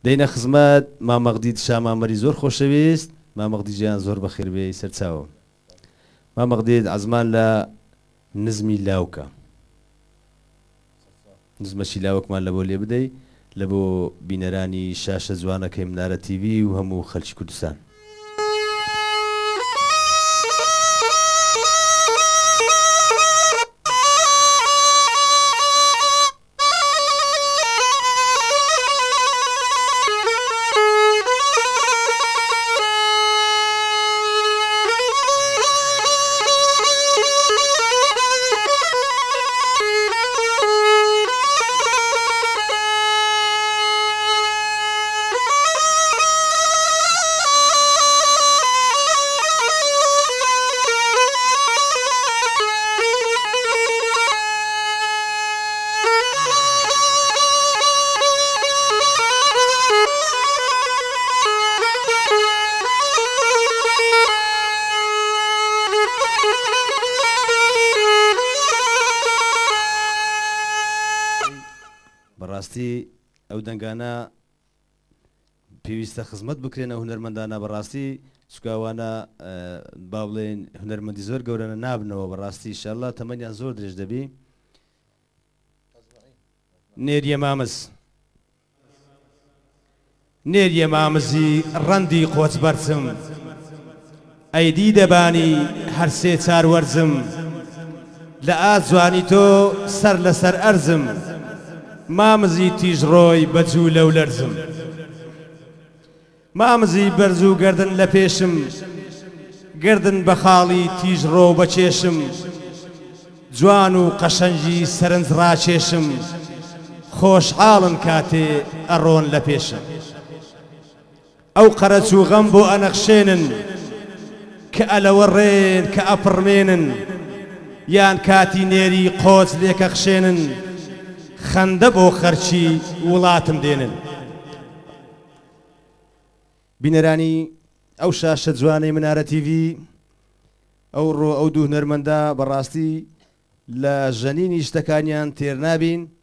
دەینە خزمەت مامەغدی شا مامەری زۆر خۆشەویست مامەغدی گیان زۆر بەخێربێ سەرچاوە مامەغدێت عەزمان لە نزمی لاوکە نزمەشی لاوەکمان لە بۆ لێ بدەی لە بۆ بینەرانی شاشە جوانەکەی منارە تیڤی و هەموو خەڵکی کوردستان بەڕاستی ئەو دەنگانە پێویستە خزمەت بکرێنە هونەرمەندانە بەڕاستی چکاوانە با بڵێن هونەرمەندی زۆر گەورەنە نابنەوە بەڕاستی ئینشاءالله تەمەنیان زۆر درێژ دەبی نێریە مامز نێریە مامزی ڕەندی قۆچ بەرچم ئەیدی دەبانی هەرسێ چاروەرزم لە ئاجوانی تۆ سەر لەسەر ئەرزم مامزی تیژڕۆی بەجوو لەو لەرزم مامزی بەرز و گردن لە پێشم گردن بە خاڵی تیژڕۆ بە چێشم جوان و قەشەنجی سەرنج ڕاکێشم خۆشحاڵن کاتێ ئەڕۆن لە پێشم ئەو قەرەچ و غەم بۆ ئەنەخشێنن کە ئەلەوەڕێن کە ئەپڕمێنن یان کاتی نێری قۆچ لێکەخشێنن خەندە بۆ خەرچی وڵاتم دێنن بینەرانی ئەو شاشە جوانەی منارە تیڤی ئەو ڕۆ ئەو دوو هونەرمەندە بەڕاستی لە ژەنینی شتەکانیان تێر نابین